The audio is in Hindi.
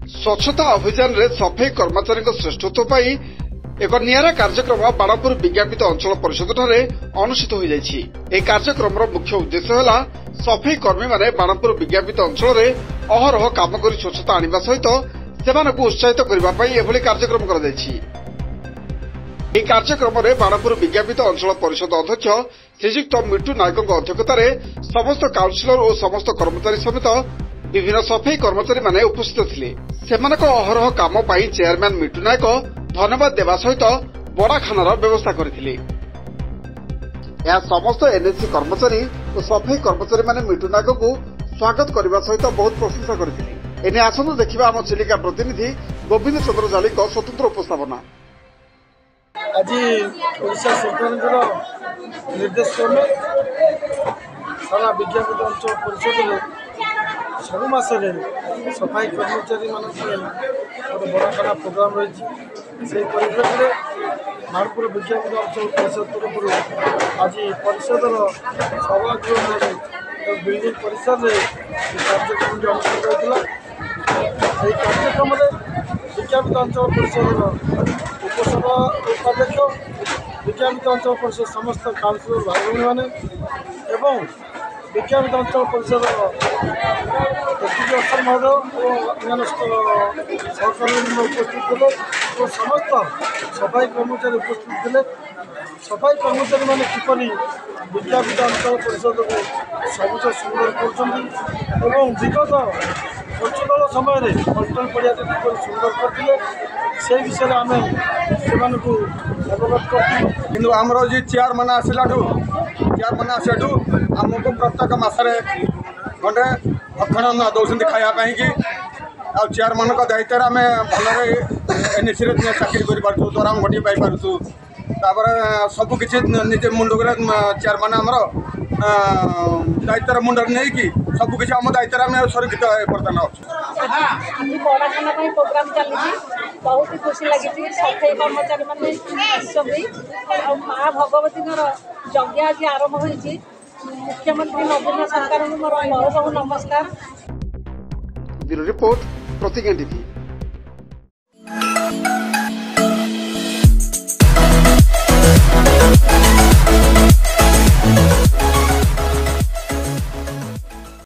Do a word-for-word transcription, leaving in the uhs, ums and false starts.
स्वच्छता अभियान रे सफाई कर्मचारी श्रेष्ठत्व पर एक निरा कार्यक्रम बाणपुर विज्ञापित अंचल परिषद ठारे अनुष्ठित हो जाइछि। ए कार्यक्रम मुख्य उद्देश्य है सफाई कर्मी माने बाणपुर विज्ञापित अंचल रे अहरह काम करी स्वच्छता आनिबा सहित सेमानकु उत्साहित करबा पई एभली कार्यक्रम करा जाइछि। ए कार्यक्रम रे बाणपुर विज्ञापित अंचल परिषद अध्यक्ष श्रीयुक्त मिट्टू नायक अध्यक्षतार समस्त काउंसिलर और समस्त कर्मचारी समेत विभिन्न सफाई कर्मचारी माने उपस्थित थिले। सेमानक अहरह काम पाई चेयरमैन मिट्टू नायक धन्यवाद देवा सहित बड़ा खानार व्यवस्था करथिले। या समस्त एनएससी कर्मचारी और सफाई कर्मचारी माने मिट्टू नायक को स्वागत करने सहित बहुत प्रशंसा करथिले। एने आसनु देखिबा हम चिलिका प्रतिनिधि गोविंद चंद्र जाली को स्वतंत्र उपस्थापना। आज ओडिशा सरकार निर्देश क्रमे सारा विज्ञापित अंचल परिषद सब मसरे सफाई कर्मचारी मान गोटे बड़ा खाना प्रोग्राम रही से परिप्रेक्षी बाणपुर विज्ञापित अंचल परिषद तरफ आज परिषदर सभागृह बिल्डिंग परिसर में कार्यक्रम अनुष्ठित होता। कार्यक्रम विज्ञापित अंचल परिषद उपसभा उपाध्यक्ष विज्ञापित अंचल परिषद समस्त काउंसिलर भाई भाई मैंने एवं विज्ञापित अंचल परिषद एसडीपी अफसर महोदय और अन्य सहकर्मी उपस्थित थे और समस्त सफाई कर्मचारी उपस्थित थे। सफाई कर्मचारी मैंने किपरि विज्ञापित अंचल परिषद को सबुज सुंदर कर विगत स्वच्छता समय पल्टन पड़िया किपरि सुंदर करते से विषय आम से अवगत कर आमर जी चेयर मैंने आसला चेयर मैंने आसू आमको प्रत्येक मसरे गंडे अखण दौरान खायापाई कि आ चेयर मान दायित्व आम भल एनएससी चाकरी कर दरम घटी पाई सबकि निजे मुंड चेयरमैन आमर दायित्व मुंड नहीं कि सबकि आम दायित्व आम सुरक्षित बर्तमान अच्छे बड़ाखाना प्रोग्राम चली बहुत खुशी लगी। सफाई कर्मचारी मैंने माँ भगवती यज्ञ आज आरंभ हो मुख्यमंत्री नवीन सरकार मोर बहुत बहुत नमस्कार। Bureau report Pratigya TV.